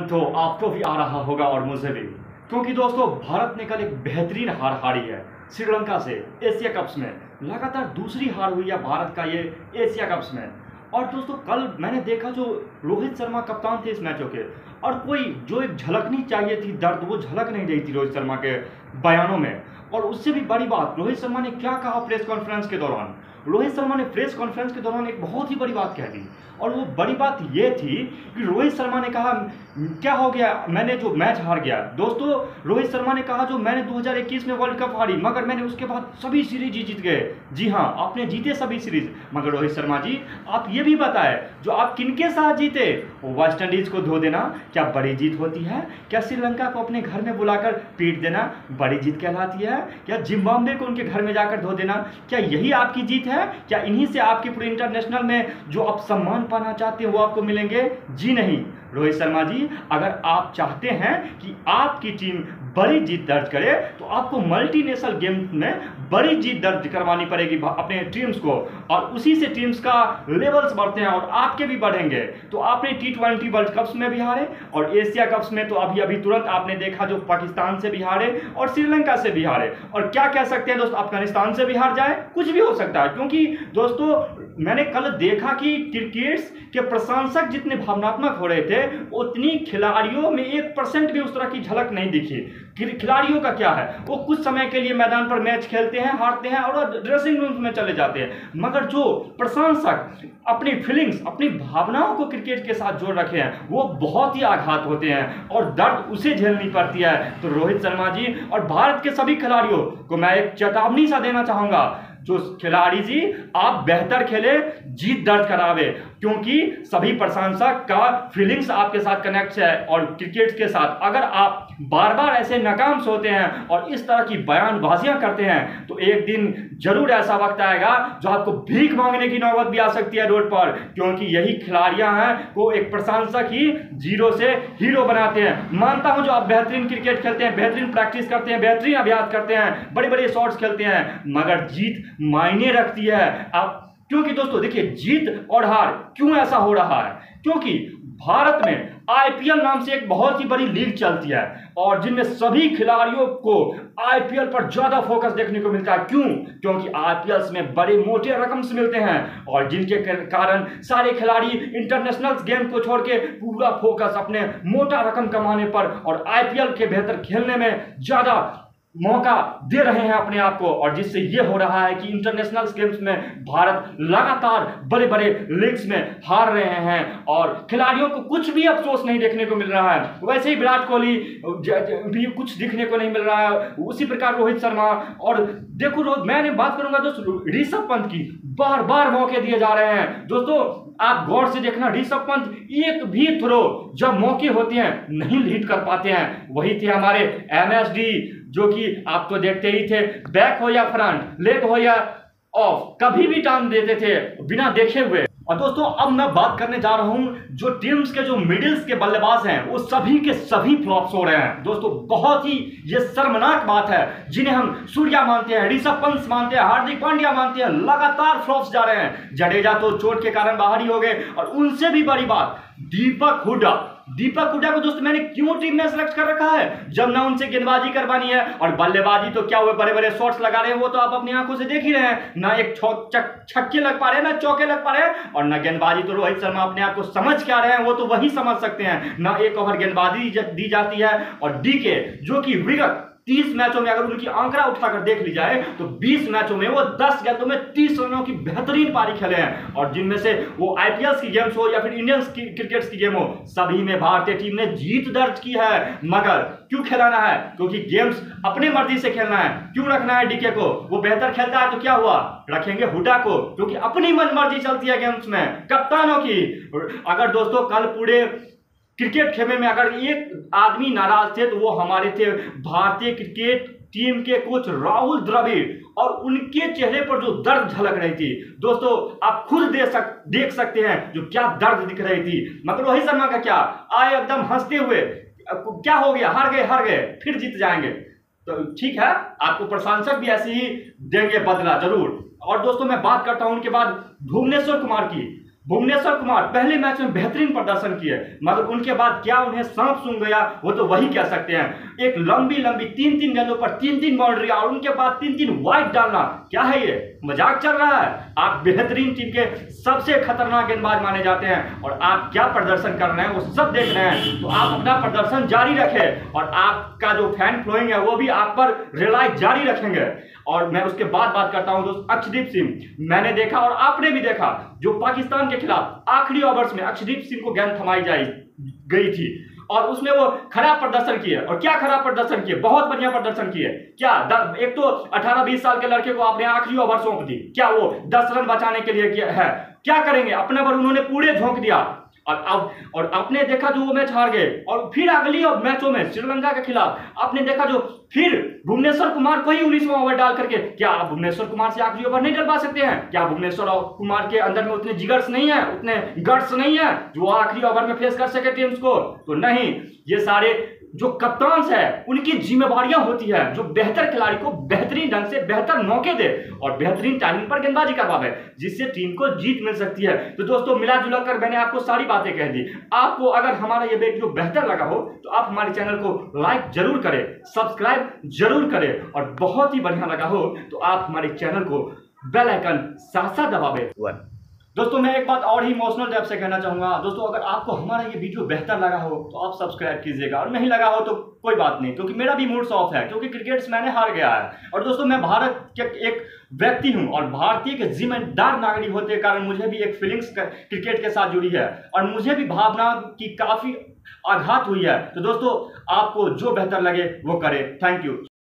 तो आपको भी आ रहा होगा और मुझे भी, क्योंकि दोस्तों भारत ने कल एक बेहतरीन हार हारी है श्रीलंका से एशिया कप्स में। लगातार दूसरी हार हुई है भारत का ये एशिया कप्स में। और दोस्तों कल मैंने देखा जो रोहित शर्मा कप्तान थे इस मैचों के, और कोई जो एक झलकनी चाहिए थी दर्द, वो झलक नहीं रही थी रोहित शर्मा के बयानों में। और उससे भी बड़ी बात, रोहित शर्मा ने क्या कहा प्रेस कॉन्फ्रेंस के दौरान। रोहित शर्मा ने प्रेस कॉन्फ्रेंस के दौरान एक बहुत ही बड़ी बात कह दी, और वो बड़ी बात ये थी कि रोहित शर्मा ने कहा क्या हो गया, मैंने जो मैच हार गया। दोस्तों रोहित शर्मा ने कहा जो मैंने 2021 में वर्ल्ड कप हारी, मगर मैंने उसके बाद सभी सीरीज जीत गए। जी हाँ, आपने जीते सभी सीरीज, मगर रोहित शर्मा जी आप ये भी बताएं जो आप किनके साथ जीते। वेस्ट इंडीज को धो देना क्या बड़ी जीत होती है? क्या श्रीलंका को अपने घर में बुलाकर पीट देना बड़ी जीत कहलाती है? क्या जिम्बाब्वे को उनके घर में जाकर धो देना क्या यही आपकी जीत है? क्या इन्हीं से आपकी पूरे इंटरनेशनल में जो आप सम्मान पाना चाहते हैं वो आपको मिलेंगे? जी नहीं रोहित शर्मा जी, अगर आप चाहते हैं कि आपकी टीम बड़ी जीत दर्ज करे तो आपको मल्टीनेशनल गेम में बड़ी जीत दर्ज करवानी पड़ेगी अपने टीम्स को, और उसी से टीम्स का लेवल्स बढ़ते हैं और आपके भी बढ़ेंगे। तो आपने T20 वर्ल्ड कप्स में भी हारे, और एशिया कप्स में तो अभी तुरंत आपने देखा जो पाकिस्तान से भी हारे और श्रीलंका से भी हारे। और क्या कह सकते हैं दोस्तों, अफगानिस्तान से भी हार जाए, कुछ भी हो सकता है। क्योंकि दोस्तों मैंने कल देखा कि क्रिकेट के प्रशंसक जितने भावनात्मक हो रहे थे उतनी खिलाड़ियों में 1% भी उस तरह की झलक नहीं दिखी। खिलाड़ियों का क्या है, वो कुछ समय के लिए मैदान पर मैच खेलते हैं, हारते हैं और ड्रेसिंग रूम में चले जाते हैं, मगर जो प्रशंसक अपनी फीलिंग्स, अपनी भावनाओं को क्रिकेट के साथ जोड़ रखे हैं वो बहुत ही आघात होते हैं और दर्द उसे झेलनी पड़ती है। तो रोहित शर्मा जी और भारत के सभी खिलाड़ियों को मैं एक चेतावनी सा देना चाहूंगा, जो खिलाड़ी जी आप बेहतर खेले, जीत दर्ज करावे, क्योंकि सभी प्रशंसक का फीलिंग्स आपके साथ कनेक्ट है और क्रिकेट के साथ। अगर आप बार बार ऐसे नाकाम होते हैं और इस तरह की बयानबाजियां करते हैं तो एक दिन जरूर ऐसा वक्त आएगा जो आपको भीख मांगने की नौबत भी आ सकती है रोड पर, क्योंकि यही खिलाड़ियां हैं को एक प्रशंसक ही जीरो से हीरो बनाते हैं। मानता हूं जो आप बेहतरीन क्रिकेट खेलते हैं, बेहतरीन प्रैक्टिस करते हैं, बेहतरीन अभ्यास करते हैं, बड़े बड़े शॉट्स खेलते हैं, मगर जीत मायने रखती है। आप क्योंकि दोस्तों देखिए जीत और हार क्यों ऐसा हो रहा है, क्योंकि भारत में आईपीएल नाम से एक बहुत ही बड़ी लीग चलती है और जिनमें सभी खिलाड़ियों को आईपीएल पर ज्यादा फोकस देखने को मिलता है। क्यों? क्योंकि आईपीएल में बड़े मोटे रकम से मिलते हैं और जिनके कारण सारे खिलाड़ी इंटरनेशनल गेम को छोड़ के पूरा फोकस अपने मोटा रकम कमाने पर और आईपीएल के बेहतर खेलने में ज्यादा मौका दे रहे हैं अपने आप को, और जिससे ये हो रहा है कि इंटरनेशनल गेम्स में भारत लगातार बड़े बड़े लीग्स में हार रहे हैं और खिलाड़ियों को कुछ भी अफसोस नहीं देखने को मिल रहा है। वैसे ही विराट कोहली भी कुछ दिखने को नहीं मिल रहा है, उसी प्रकार रोहित शर्मा। और देखो मैंने बात करूंगा दोस्तों ऋषभ पंत की, बार बार मौके दिए जा रहे हैं। दोस्तों आप गौर से देखना, ऋषभ पंत एक भी थ्रो जब मौके होते हैं नहीं लीड कर पाते हैं। वही थे हमारे MSD, जो कि आप तो देखते ही थे, बैक हो या फ्रंट, लेग हो या ऑफ, कभी भी टांग देते थे बिना देखे हुए। और दोस्तों अब मैं बात करने जा रहा हूं जो टीम्स के जो मिडिल्स के बल्लेबाज हैं वो सभी के सभी फ्लॉप्स हो रहे हैं। दोस्तों बहुत ही ये शर्मनाक बात है, जिन्हें हम सूर्या मानते हैं, ऋषभ पंत मानते हैं, हार्दिक पांड्या मानते हैं, लगातार फ्लॉप्स जा रहे हैं। जडेजा तो चोट के कारण बाहर ही हो गए, और उनसे भी बड़ी बात दीपक हुड्डा को दोस्तों मैंने क्यों टीम में सेलेक्ट कर रखा है, जब ना उनसे गेंदबाजी करवानी है और बल्लेबाजी तो क्या हुए बड़े बड़े शॉट्स लगा रहे हैं, वो तो आप अपनी आंखों से देख ही रहे हैं। ना एक छक्के लग पा रहे हैं, ना चौके लग पा रहे हैं, और ना गेंदबाजी तो रोहित शर्मा अपने आप को समझ क्या रहे हैं वो तो वही समझ सकते हैं। ना एक ओवर गेंदबाजी दी जाती है, और डीके जो कि विगत 30 मैचों में अगर उनकी आंकड़ा उठाकर देख ली जाए तो 20 मैचों में वो 10 गेंदों में 30 रनों की बेहतरीन पारी खेले हैं, और जिनमें से वो आईपीएल की गेम्स हो या फिर इंडियन क्रिकेट की गेम हो, सभी में भारतीय टीम ने जीत दर्ज की है। मगर क्यों खिलाना है? क्योंकि गेम्स अपने मर्जी से खेलना है। क्यों रखना है डीके को? वो बेहतर खेलता है तो क्या हुआ, रखेंगे हुड्डा को, क्योंकि अपनी मन मर्जी चलती है गेम्स में कप्तानों की। अगर दोस्तों कल पूरे क्रिकेट खेमे में अगर एक आदमी नाराज थे तो वो हमारे थे भारतीय क्रिकेट टीम के कोच राहुल द्रविड़, और उनके चेहरे पर जो दर्द झलक रही थी दोस्तों आप खुद देख सकते हैं जो क्या दर्द दिख रही थी। मगर रोहित शर्मा का क्या, आए एकदम हंसते हुए, क्या हो गया, हार गए फिर जीत जाएंगे। तो ठीक है, आपको प्रशंसक भी ऐसे ही देंगे बदला जरूर। और दोस्तों मैं बात करता हूं उनके बाद भुवनेश्वर कुमार की। भुवनेश्वर कुमार पहले मैच में बेहतरीन प्रदर्शन किए, मगर उनके बाद क्या उन्हें सांप सूंघ गया, वो तो वही कह सकते हैं। एक लंबी लंबी 3-3 गेंदों पर 3-3 बाउंड्री और उनके बाद 3-3 वाइड डालना, क्या है ये, मजाक चल रहा है? आप बेहतरीन टीम के सबसे खतरनाक गेंदबाज माने जाते हैं और आप क्या प्रदर्शन कर रहे हैं वो सब देख रहे हैं। तो आप अपना प्रदर्शन जारी रखें और आपका जो फैन फ्लोइंग है वो भी आप पर रिलाई जारी रखेंगे। और मैं उसके बाद बात करता हूं दोस्त अर्शदीप सिंह। मैंने देखा और आपने भी देखा, जो पाकिस्तान के खिलाफ आखिरी ओवर्स में अर्शदीप सिंह को गेंद थमाई गई थी और उसमें वो खराब प्रदर्शन किए। और क्या खराब प्रदर्शन किए, बहुत बढ़िया प्रदर्शन किए। क्या एक तो 18-20 साल के लड़के को आपने आखिरी ओवर सौंप दी, क्या वो 10 रन बचाने के लिए किया है? क्या करेंगे, अपने पर उन्होंने पूरे झोंक दिया और आपने देखा जो वो मैच हार गए। और फिर अगली मैचों में श्रीलंका के खिलाफ आपने देखा जो फिर भुवनेश्वर कुमार को ही 19वां ओवर डाल करके, क्या आप भुवनेश्वर कुमार से आखिरी ओवर नहीं डलवा सकते हैं? क्या भुवनेश्वर कुमार के अंदर में उतने जिगर्स नहीं है, उतने गट्स नहीं है जो आखिरी ओवर में फेस कर सके टीम्स को? तो नहीं, ये सारे जो कप्तान है उनकी जिम्मेवारियां होती है जो बेहतर खिलाड़ी को बेहतरीन ढंग से बेहतर मौके दे और बेहतरीन टाइमिंग पर गेंदबाजी करवावे, जिससे टीम को जीत मिल सकती है। तो दोस्तों मिला जुला कर मैंने आपको सारी बातें कह दी। आपको अगर हमारा ये वीडियो बेहतर लगा हो तो आप हमारे चैनल को लाइक जरूर करें, सब्सक्राइब जरूर करें और बहुत ही बढ़िया लगा हो तो आप हमारे चैनल को बेल आइकन साथ साथ दबावे। दोस्तों मैं एक बात और ही इमोशनल टाइप से कहना चाहूंगा दोस्तों, अगर आपको हमारा ये वीडियो बेहतर लगा हो तो आप सब्सक्राइब कीजिएगा और नहीं लगा हो तो कोई बात नहीं, क्योंकि मेरा भी मूड ऑफ है, क्योंकि क्रिकेट मैंने हार गया है। और दोस्तों मैं भारत के एक व्यक्ति हूं और भारतीय के जिम्मेदार नागरिक होते के कारण मुझे भी एक फीलिंग्स क्रिकेट के साथ जुड़ी है और मुझे भी भावना की काफी आघात हुई है। तो दोस्तों आपको जो बेहतर लगे वो करें। Thank you.